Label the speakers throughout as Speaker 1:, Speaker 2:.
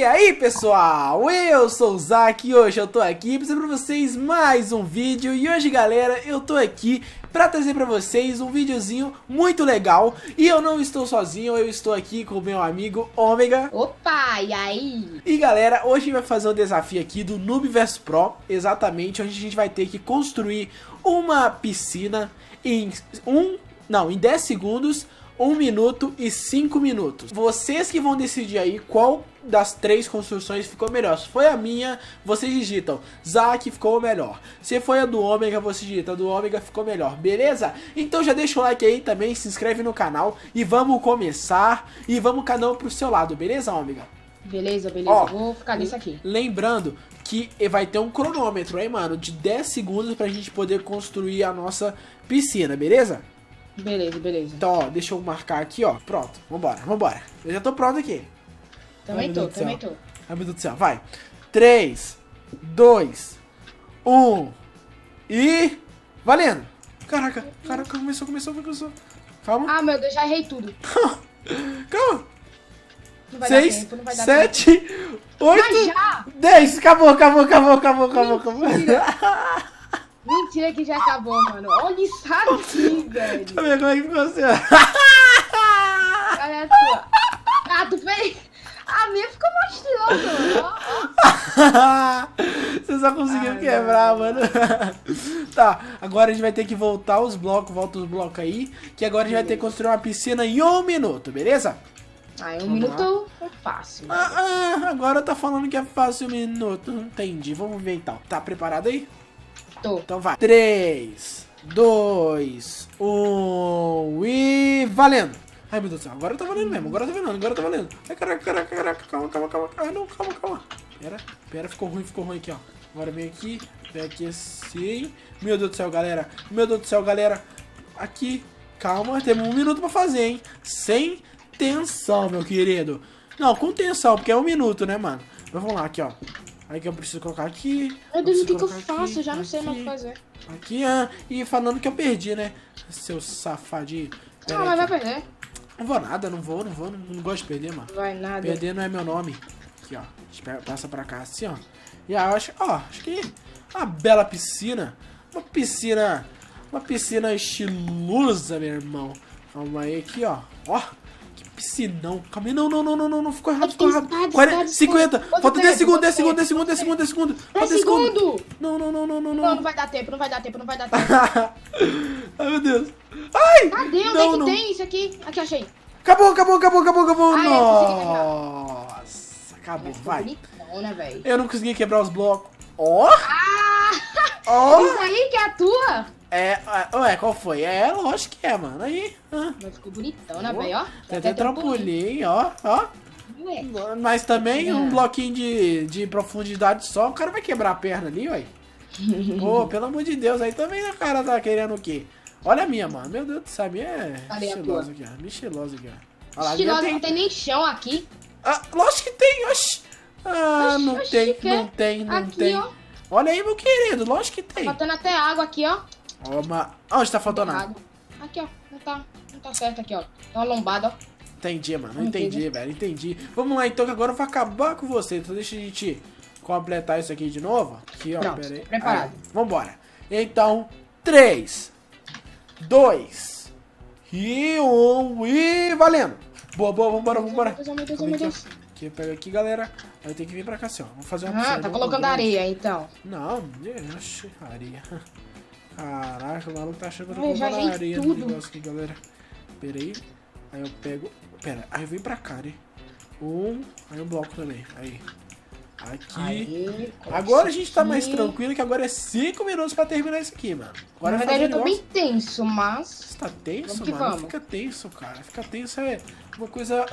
Speaker 1: E aí pessoal, eu sou o Zack e hoje eu tô aqui pra trazer pra vocês mais um vídeo. E hoje galera, eu tô aqui pra trazer pra vocês um videozinho muito legal. E eu não estou sozinho, eu estou aqui com o meu amigo Ômega.
Speaker 2: Opa, e aí?
Speaker 1: E galera, hoje a gente vai fazer um desafio aqui do Noob vs Pro. Exatamente, onde a gente vai ter que construir uma piscina em 10 segundos, 1 minuto e 5 minutos. Vocês que vão decidir aí qual das três construções ficou melhor. Se foi a minha, vocês digitam Zack, ficou melhor. Se foi a do Ômega, você digita do Ômega, ficou melhor, beleza? Então já deixa o like aí também, se inscreve no canal e vamos começar. E vamos cada um pro seu lado, beleza, Ômega?
Speaker 2: Beleza,
Speaker 1: Ó,
Speaker 2: vou ficar nisso aqui.
Speaker 1: Lembrando que vai ter um cronômetro aí, mano, de 10 segundos pra gente poder construir a nossa piscina, beleza?
Speaker 2: Beleza.
Speaker 1: Então, ó, deixa eu marcar aqui, ó. Pronto, vambora. Eu já tô pronto aqui.
Speaker 2: Também tô.
Speaker 1: Ai, meu Deus do céu, vai. 3, 2, 1 e... valendo! Caraca, começou. Calma.
Speaker 2: Ah, meu Deus, já errei tudo.
Speaker 1: Calma.
Speaker 2: Não vai
Speaker 1: 6,
Speaker 2: dar tempo, não vai dar
Speaker 1: 7,
Speaker 2: tempo.
Speaker 1: 8,
Speaker 2: Mas já!
Speaker 1: 10. Acabou.
Speaker 2: Mentira que já acabou, mano. Olha isso aqui, velho.
Speaker 1: Deixa eu ver como é que ficou assim, ó.
Speaker 2: Olha a tua. Ah, tu fez... A minha ficou monstruosa, ó.
Speaker 1: Você só conseguiu quebrar, mano. Tá, agora a gente vai ter que voltar os blocos. Volta os blocos aí. Que agora a gente vai ter que construir uma piscina em 1 minuto, beleza?
Speaker 2: Ah, em 1 minuto é fácil.
Speaker 1: Agora tá falando que é fácil 1 minuto. Entendi, vamos ver então. Tá preparado aí?
Speaker 2: Tô.
Speaker 1: Então vai. 3, 2, 1 e... valendo! Ai, meu Deus do céu, agora tá valendo mesmo, agora tá valendo. Ai, caraca, calma. Ai, não, calma. Pera, ficou ruim aqui, ó. Agora vem aqui assim. Meu Deus do céu, galera. Aqui, calma, temos 1 minuto pra fazer, hein. Sem tensão, meu querido. Não, com tensão, porque é 1 minuto, né, mano. Mas vamos lá, aqui, ó. Aí que eu preciso colocar aqui.
Speaker 2: Meu Deus, o que eu faço? Eu já não sei mais o que fazer.
Speaker 1: Aqui, e falando que eu perdi, né? Seu safadinho.
Speaker 2: Ah, mas vai perder.
Speaker 1: Não vou nada, não gosto de perder, mano.
Speaker 2: Vai nada.
Speaker 1: Perder não é meu nome. Aqui, ó. A gente passa pra cá assim, ó. E aí, acho que uma bela piscina. Uma piscina estilosa, meu irmão. Vamos aí aqui, ó. Ó. Piscinão. Calma aí, não. Ficou errado. 40, 50. Falta 10 segundos. 10 segundos.
Speaker 2: Falta 10 segundos.
Speaker 1: Não.
Speaker 2: Não vai dar tempo.
Speaker 1: Ai, meu Deus. Ai!
Speaker 2: Cadê? Onde é que tem isso aqui? Aqui, achei.
Speaker 1: Acabou.
Speaker 2: Ai,
Speaker 1: Nossa, acabou, vai.
Speaker 2: Bonitão, né, velho?
Speaker 1: Eu não consegui quebrar os blocos. Ó!
Speaker 2: Isso aí que é a tua?
Speaker 1: Ué, qual foi? Lógico que é, mano. Aí,
Speaker 2: Mas ficou bonitão, né, velho? Ó.
Speaker 1: Tem até trampolim, ó.
Speaker 2: Ué.
Speaker 1: Mas também um bloquinho de profundidade só, o cara vai quebrar a perna ali, ué. Pô, pelo amor de Deus, aí também o cara tá querendo o quê? Olha a minha, mano. Meu Deus do céu, a minha é estilosa aqui, ó. Estilosa aqui, ó. Olha lá,
Speaker 2: estilosa, não tem nem chão aqui.
Speaker 1: Lógico que tem, oxi. Não tem.
Speaker 2: Ó.
Speaker 1: Olha aí, meu querido, lógico que tem.
Speaker 2: Tá faltando até água aqui, ó.
Speaker 1: Onde tá faltando água?
Speaker 2: Aqui, ó. Não tá certo aqui, ó. Tá uma lombada, ó.
Speaker 1: Entendi, mano. Entendi, velho. Entendi. Vamos lá, então, que agora eu vou acabar com você. Então deixa a gente completar isso aquaqui de novo. Aqui, ó.
Speaker 2: Pronto,
Speaker 1: Pera aí.
Speaker 2: preparado.
Speaker 1: Aí, vambora. Então, 3, 2 e 1 e valendo. Boa, vambora.
Speaker 2: Meu Deus.
Speaker 1: Aqui, pega aqui, galera. Aí tem que vir pra cá assim, ó. Vamos fazer uma piscina.
Speaker 2: Tá colocando areia, então.
Speaker 1: Não, oxe, areia. Caraca, o maluco tá achando que eu tô
Speaker 2: Já
Speaker 1: colocando areia no
Speaker 2: tudo.
Speaker 1: negócio aqui, galera. Pera aí. Aí eu pego... Pera, aí eu venho pra cá, né? Aí um bloco também. Aí. Aqui.
Speaker 2: Aí,
Speaker 1: agora a gente tá mais tranquilo, que agora é 5 minutos pra terminar isso aqui, mano. Agora
Speaker 2: na verdade eu tô bem tenso, mas...
Speaker 1: Você tá tenso,
Speaker 2: vamos
Speaker 1: mano?
Speaker 2: vamos.
Speaker 1: Fica tenso, cara. Fica tenso é uma coisa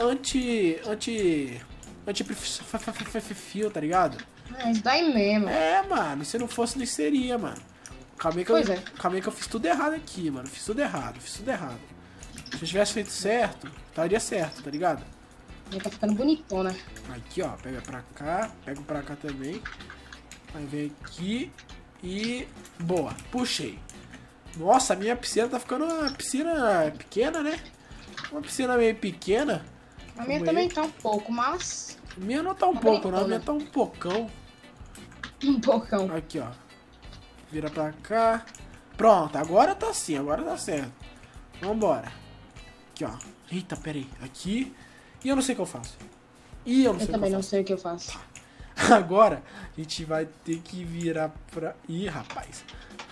Speaker 1: fio, tá ligado?
Speaker 2: Isso daí mesmo.
Speaker 1: Mano. Se não fosse, não seria, mano. Calma aí que eu fiz tudo errado aqui, mano. Fiz tudo errado. Se eu tivesse feito certo, estaria certo, tá ligado?
Speaker 2: Já tá ficando bonitona.
Speaker 1: Aqui, ó. Pega pra cá. Pego pra cá também. Aí vem aqui. E... boa. Puxei. Nossa, a minha piscina tá ficando uma piscina pequena, né? Uma piscina meio pequena.
Speaker 2: A minha também tá um pouco, mas...
Speaker 1: Minha não tá um pouco, não. A minha tá um pocão.
Speaker 2: Um pocão.
Speaker 1: Aqui, ó. Vira pra cá. Pronto, agora tá assim, agora tá certo. Vambora. Aqui, ó. Eita, pera aí. Aqui. E eu não sei o que eu faço. E eu não sei o que eu
Speaker 2: também não
Speaker 1: faço.
Speaker 2: sei o que eu faço.
Speaker 1: Agora, a gente vai ter que virar pra... Ih, rapaz.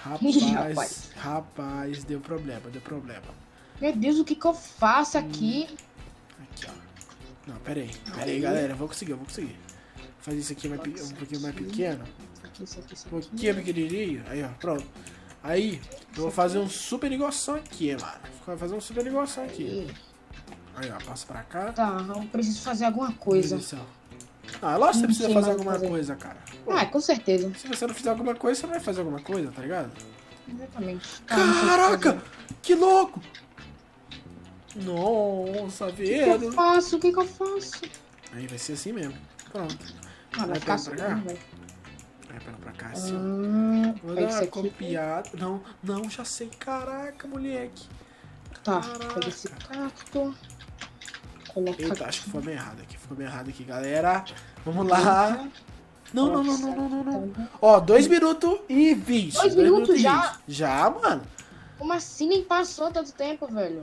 Speaker 1: Rapaz, deu problema, deu problema.
Speaker 2: Meu Deus, o que que eu faço aqui?
Speaker 1: Aqui, ó. Não, pera aí, galera. Eu vou conseguir. Vou fazer isso aqui um pouquinho mais pequeno.
Speaker 2: Isso aqui.
Speaker 1: Um pouquinho pequenininho. Aí, ó, pronto. Aí, eu vou fazer um super negócio aqui, mano. Vou fazer um super negócio aqui. Aí, ó, passa pra cá.
Speaker 2: Tá, eu preciso fazer alguma coisa.
Speaker 1: Ah, lógico que você
Speaker 2: Não
Speaker 1: precisa
Speaker 2: sei
Speaker 1: fazer
Speaker 2: mais o que
Speaker 1: alguma
Speaker 2: fazer.
Speaker 1: coisa, cara. Pô,
Speaker 2: Ah, com certeza.
Speaker 1: se você não fizer alguma coisa, você não vai fazer alguma coisa, tá ligado?
Speaker 2: Exatamente. Tá, não sei o que
Speaker 1: Caraca!
Speaker 2: fazer.
Speaker 1: Que louco! Nossa,
Speaker 2: O que
Speaker 1: velho.
Speaker 2: eu faço? O que que eu faço?
Speaker 1: Aí vai ser assim mesmo. Pronto.
Speaker 2: Ah, vai
Speaker 1: Aí
Speaker 2: ficar
Speaker 1: pega pra
Speaker 2: subindo,
Speaker 1: cá.
Speaker 2: velho.
Speaker 1: Aí pega pra cá, assim, ó. Vou
Speaker 2: Pega
Speaker 1: dar
Speaker 2: isso
Speaker 1: uma
Speaker 2: aqui.
Speaker 1: copiada. Não, já sei. Caraca, moleque.
Speaker 2: Tá,
Speaker 1: Caraca.
Speaker 2: pega esse cacto. Coloca
Speaker 1: Eita, acho que
Speaker 2: aqui.
Speaker 1: ficou meio errado aqui, galera. Vamos lá. Não. Ó, 2 minutos e 20.
Speaker 2: 2 minutos já?
Speaker 1: 20. Já, mano.
Speaker 2: Como assim nem passou tanto tempo, velho?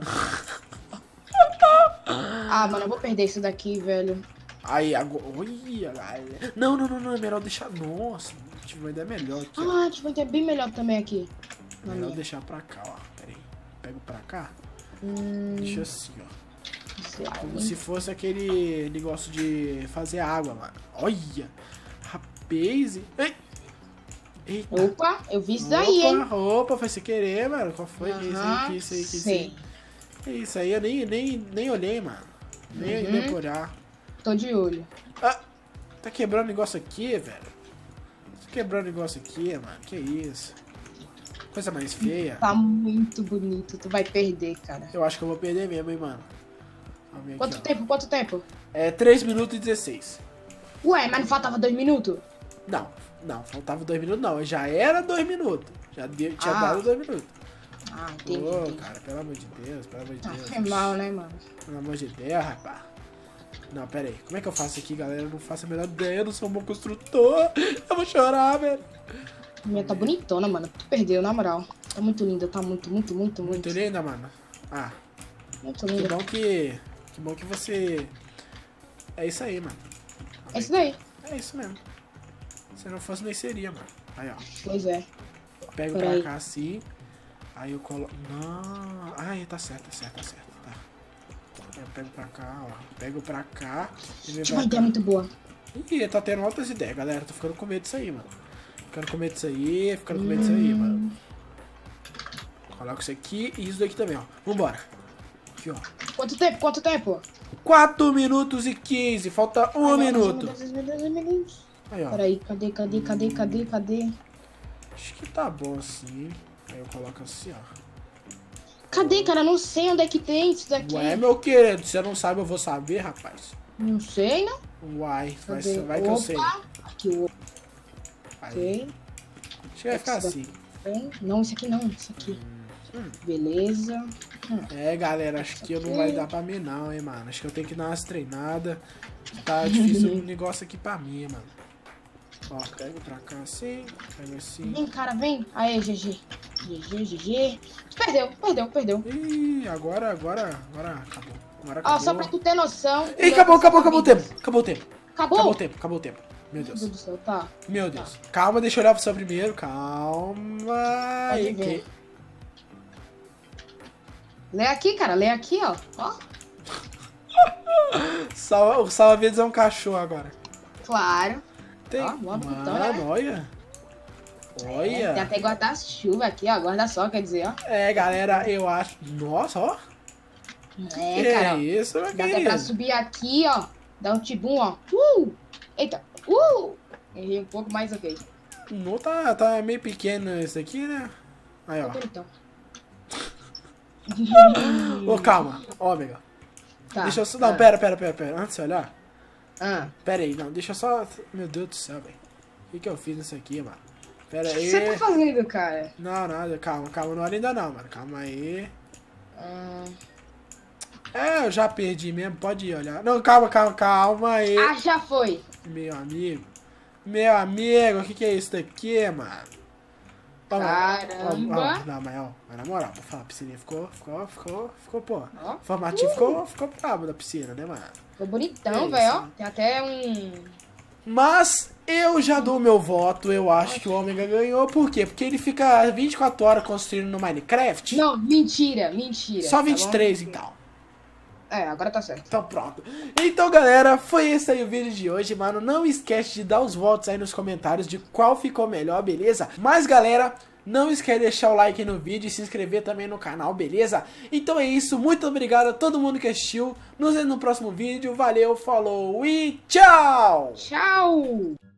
Speaker 2: Ah, mano, eu vou perder isso daqui, velho.
Speaker 1: Aí, agora... Olha, galera. Não. É melhor deixar... Nossa, tive uma ideia melhor aqui, ó.
Speaker 2: Ah, tipo, é bem melhor também aqui. Na
Speaker 1: Melhor
Speaker 2: minha.
Speaker 1: deixar pra cá, ó. Pera aí. Pego pra cá. Deixa assim, ó. Como se fosse aquele negócio de fazer água, mano. Olha. Rapaz. Ei. Eita.
Speaker 2: Opa, eu vi isso daí, hein?
Speaker 1: Opa, foi sem querer, mano. Qual foi?
Speaker 2: Aham,
Speaker 1: Que isso aí?
Speaker 2: sei.
Speaker 1: Isso aí eu nem olhei, mano. Nem pra olhar.
Speaker 2: Tô de olho.
Speaker 1: Ah, tá quebrando negócio aqui, velho. Tá quebrando negócio aqui, mano. Que isso? Coisa mais feia.
Speaker 2: Tá muito bonito, tu vai perder, cara.
Speaker 1: Eu acho que eu vou perder mesmo, hein, mano. Vamos ver aqui, ó.
Speaker 2: Quanto tempo?
Speaker 1: É 3 minutos e 16.
Speaker 2: Ué, mas não faltava 2 minutos?
Speaker 1: Não, faltava 2 minutos, não. Já era 2 minutos. Tinha dado 2 minutos.
Speaker 2: Ah, entendi.
Speaker 1: Pô,
Speaker 2: entendi.
Speaker 1: cara, pelo amor de Deus,
Speaker 2: É mal, né, mano?
Speaker 1: Pelo amor de Deus, rapaz. Não, pera aí. Como é que eu faço aqui, galera? Eu não faço a menor ideia, eu não sou um bom construtor. Eu vou chorar, velho.
Speaker 2: A minha tá bonitona, mano. Tu perdeu, na moral. Tá muito linda, tá muito.
Speaker 1: Muito linda, mano. Ah,
Speaker 2: Muito
Speaker 1: que
Speaker 2: linda.
Speaker 1: bom que você... É isso aí, mano.
Speaker 2: É isso daí.
Speaker 1: É isso mesmo. Se não fosse, nem seria, mano. Aí, ó.
Speaker 2: Pois é.
Speaker 1: Pego
Speaker 2: Peraí.
Speaker 1: pra cá assim. Aí eu coloco... Não. Ai, tá certo. Tá. Eu pego pra cá, ó. Pego pra cá. E venho
Speaker 2: Tive
Speaker 1: pra
Speaker 2: uma ideia
Speaker 1: cá.
Speaker 2: muito boa.
Speaker 1: Ih, tá tendo outras ideias, galera. Tô ficando com medo disso aí, mano. Ficando com medo disso aí, mano. Coloco isso aqui e isso daqui também, ó. Vambora. Aqui, ó.
Speaker 2: Quanto tempo?
Speaker 1: 4 minutos e 15. Falta 1 minuto.
Speaker 2: Meu Deus.
Speaker 1: Aí, ó.
Speaker 2: Peraí, cadê?
Speaker 1: Acho que tá bom assim. Aí eu coloco assim, ó.
Speaker 2: Cadê, cara? Eu não sei onde é que tem isso daqui.
Speaker 1: Ué, meu querido, você não sabe, eu vou saber, rapaz.
Speaker 2: Não sei, não.
Speaker 1: Uai,
Speaker 2: Cadê?
Speaker 1: vai que eu sei.
Speaker 2: Aqui, o
Speaker 1: Aí.
Speaker 2: ok.
Speaker 1: Acho que vai ficar assim.
Speaker 2: Bem, não, isso aqui não. Isso aqui. Beleza.
Speaker 1: É, galera, acho que não vai dar pra mim não, hein, mano. Acho que eu tenho que dar umas treinadas. Tá difícil o negócio aqui pra mim, mano. Ó, pego pra cá assim, pego assim.
Speaker 2: Vem, cara, vem. Aê, GG. GG. Perdeu.
Speaker 1: Ih, agora acabou. Agora
Speaker 2: Ó,
Speaker 1: acabou.
Speaker 2: só pra tu ter noção.
Speaker 1: Ih, acabou o tempo. Acabou o tempo. Meu
Speaker 2: Meu
Speaker 1: Deus.
Speaker 2: Deus do céu, tá.
Speaker 1: Meu Deus. Calma, deixa eu olhar pro seu primeiro. Calma.
Speaker 2: Pode
Speaker 1: Aí,
Speaker 2: ver. Lê aqui, cara. Lê aqui, ó. Ó.
Speaker 1: O salva-vidas é um cachorro agora.
Speaker 2: Claro.
Speaker 1: Tem.
Speaker 2: Ó, bota o botão,
Speaker 1: Mano,
Speaker 2: né?
Speaker 1: olha.
Speaker 2: Tem
Speaker 1: Olha.
Speaker 2: até guarda-chuva aqui, ó. Guarda-sol, quer dizer, ó.
Speaker 1: É, galera, eu acho... Nossa, ó.
Speaker 2: É,
Speaker 1: Que
Speaker 2: cara. Ó.
Speaker 1: isso, meu
Speaker 2: Dá até pra
Speaker 1: querido.
Speaker 2: subir aqui, ó. Dá um tibum, ó. Eita. Errei um pouco, mas ok.
Speaker 1: Não tá meio pequeno esse aqui, né? Aí, ó.
Speaker 2: Então.
Speaker 1: Ô, calma. Ó, amiga.
Speaker 2: Tá.
Speaker 1: Deixa eu só... Não, pera. Antes de você olhar.
Speaker 2: Ah.
Speaker 1: Pera aí, não. Deixa eu só... Meu Deus do céu, velho. O que eu fiz nisso aqui, mano? Pera
Speaker 2: O que
Speaker 1: aí.
Speaker 2: você tá fazendo, cara?
Speaker 1: Não, nada. Calma. Não olha ainda não, mano. Calma aí. É, eu já perdi mesmo, pode ir olhar. Não, calma aí.
Speaker 2: Ah, já foi.
Speaker 1: Meu amigo, o que é isso daqui, mano?
Speaker 2: Caramba.
Speaker 1: Não, mas na moral, vou falar, a piscininha ficou, pô.
Speaker 2: Ó.
Speaker 1: O formativo ficou brabo da piscina, né, mano?
Speaker 2: Ficou bonitão,
Speaker 1: É
Speaker 2: velho,
Speaker 1: isso.
Speaker 2: ó. Tem até um...
Speaker 1: Mas eu já dou meu voto, eu acho que o Ômega ganhou. Por quê? Porque ele fica 24 horas construindo no Minecraft.
Speaker 2: Não, mentira.
Speaker 1: Só
Speaker 2: tá
Speaker 1: 23,
Speaker 2: bom?
Speaker 1: então.
Speaker 2: É, agora tá certo.
Speaker 1: Então pronto. Então galera, foi esse aí o vídeo de hoje, mano. Não esquece de dar os votos aí nos comentários de qual ficou melhor, beleza? Mas galera, não esquece de deixar o like no vídeo e se inscrever também no canal, beleza? Então é isso, muito obrigado a todo mundo que assistiu. Nos vemos no próximo vídeo, valeu, falou e tchau!
Speaker 2: Tchau!